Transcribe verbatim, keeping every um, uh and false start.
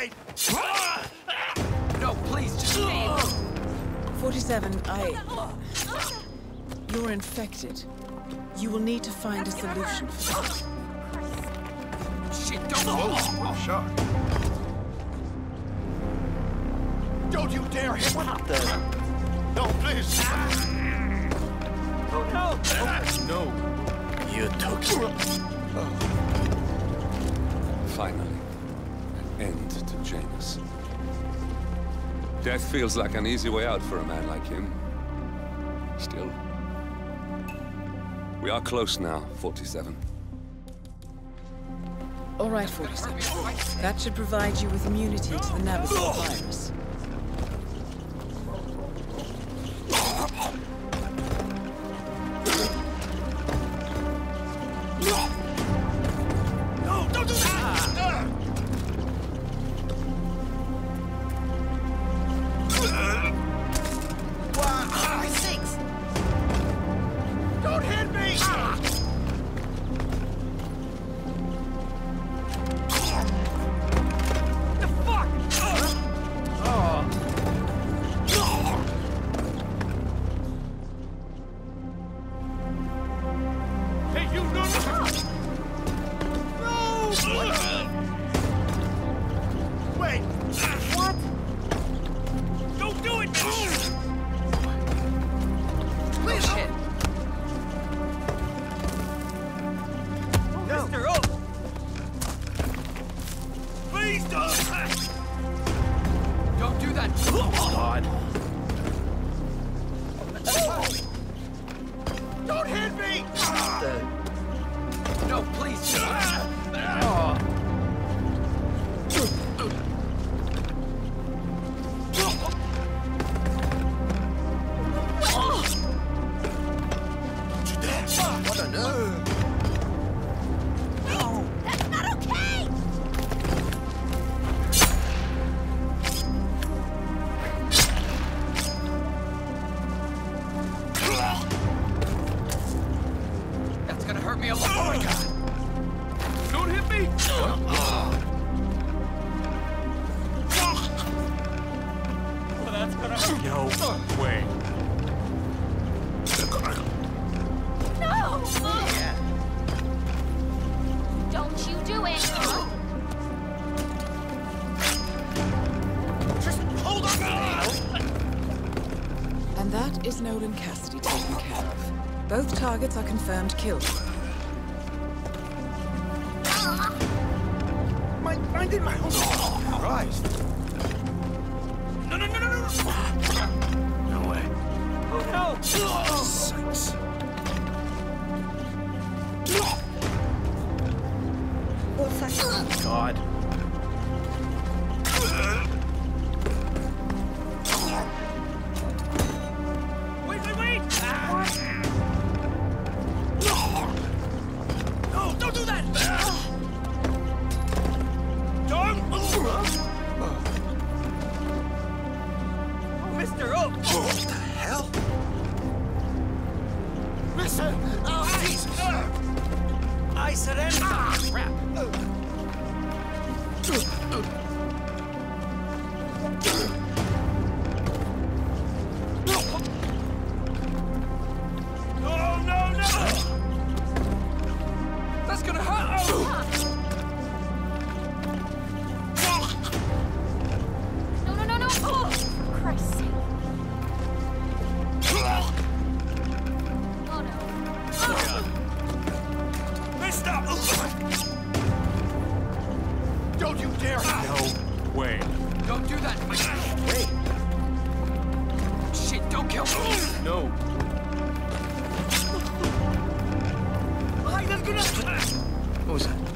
Wait! No, please, just leave. forty-seven, I... You're infected. You will need to find a solution for that. Shit, don't move! What a shot. Don't you dare hit What the? No, please. Oh, no! No. You took it. Finally, an end to Janus. Death feels like an easy way out for a man like him. Still, we are close now, forty-seven. All right, forty-seven. That should provide you with immunity to the Navigator virus. No, don't do that! Wow, six! Don't hit me! The fuck? Oh. Hey, you no, no! Wait! What? Don't do it! Please! Shit. No. Mister Oak! Please don't! Don't do that! God. Don't hit me! The... No, please! Oh. What on earth? No! That's not okay! That's gonna hurt me a lot. Oh my god! Don't hit me! Well, that's gonna hurt. No way. No! Don't you do it! Just hold on! And that is Nolan Cassidy taken care of. Both targets are confirmed killed. My mind in my own. Christ. No, no, no, no, no! No way. Oh no! Sakes. God. Wait, wait, wait! No, don't do that! Don't! Oh, Mister Oak! What the hell? Listen! Oh, Jesus! I surrender! Ah, crap! No, no, no! That's gonna hurt! No, no, no, no! Oh, for Christ's sake. Oh, no. Mister! Don't you dare! No way. Don't do that! Wait. Shit, don't kill me! No. Ay, that's gonna... What was that?